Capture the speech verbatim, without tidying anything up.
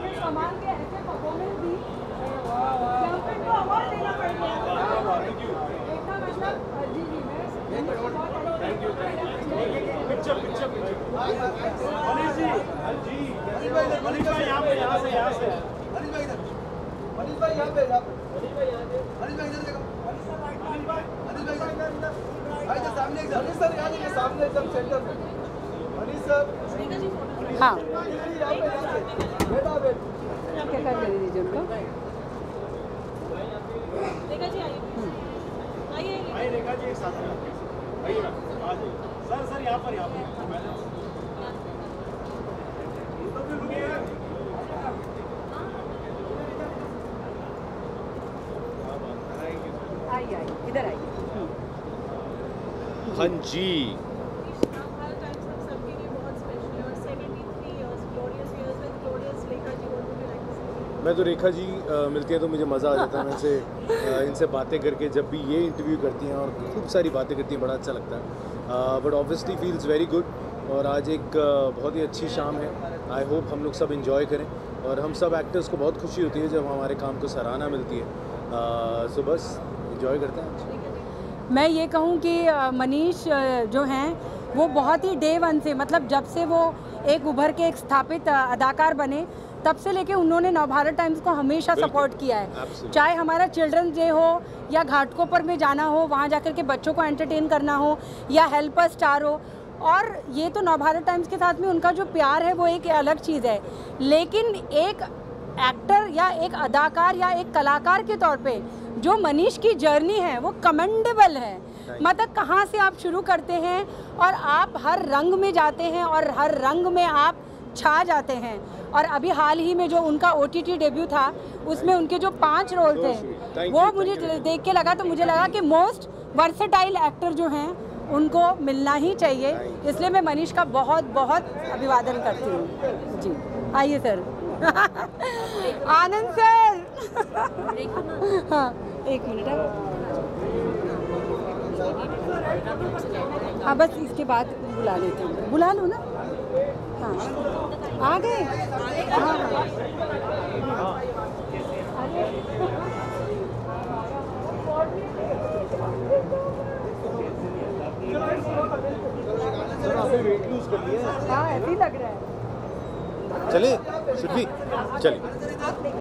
आपके सामान के ऐसे परफॉर्मेंस दी, चैंपियन को अवार्ड देना पड़ गया। देखा मतलब जी जी मैं thank you picture picture picture Manish ji जी मनीष भाई यहाँ पे यहाँ से यहाँ से मनीष भाई इधर मनीष भाई यहाँ पे यहाँ पे मनीष भाई इधर देखो मनीष भाई मनीष भाई इधर भाई इधर सामने एक मनीष सर यहाँ देखिए सामने एकदम सेंटर में मनीष सर हाँ यहाँ पे यहाँ पे बेटा बेटा क्या कर रही थी उनको रेखा जी आइए आइए आइए रेखा जी एक साथ में आइए ना आ जाइए सर सर यहाँ पर यहाँ पर आइए आइए इधर आइए। हाँ जी भारत टाइम्स हम सबके लिए बहुत स्पेशल है और seventy three years glorious years with glorious Rekha ji what would you like to say? मैं तो रेखा जी अ, मिलती हैं तो मुझे मज़ा आ जाता है। मैं इनसे अ, इनसे बातें करके जब भी ये इंटरव्यू करती हैं और खूब सारी बातें करती हैं बड़ा अच्छा लगता है। But obviously feels very good और आज एक अ, बहुत ही अच्छी शाम है। आई होप हम लोग सब इन्जॉय करें और हम सब एक्टर्स को बहुत खुशी होती है जब हमारे काम को सराहना मिलती है। सो बस इन्जॉय करते हैं। मैं ये कहूँ कि अ, मनीष अ, जो हैं वो बहुत ही डे वन से मतलब जब से वो एक उभर के एक स्थापित अ, अदाकार बने तब से लेके उन्होंने नवभारत टाइम्स को हमेशा सपोर्ट किया है। Absolutely. चाहे हमारा चिल्ड्रंस डे हो या घाटकोपर में जाना हो, वहाँ जाकर के बच्चों को एंटरटेन करना हो या हेल्प अ स्टार हो। और ये तो नवभारत टाइम्स के साथ में उनका जो प्यार है वो एक अलग चीज़ है। लेकिन एक एक्टर या एक अदाकार या एक कलाकार के तौर पे जो मनीष की जर्नी है वो कमेंडेबल है। मतलब कहाँ से आप शुरू करते हैं और आप हर रंग में जाते हैं और हर रंग में आप छा जाते हैं। और अभी हाल ही में जो उनका ओ टी टी डेब्यू था उसमें उनके जो पांच रोल थे वो मुझे देख के लगा तो मुझे लगा कि मोस्ट वर्सेटाइल एक्टर जो हैं उनको मिलना ही चाहिए। इसलिए मैं मनीष का बहुत बहुत अभिवादन करती हूँ जी। आइए सर। आनंद सर। हाँ एक मिनट है। हाँ बस इसके बाद बुला लेते हैं। बुला लो ना। हाँ आ गए। हाँ सर आपने वेट लूज कर लिया है। हाँ ऐसे ही लग रहा है। चले सिद्धि चलिए।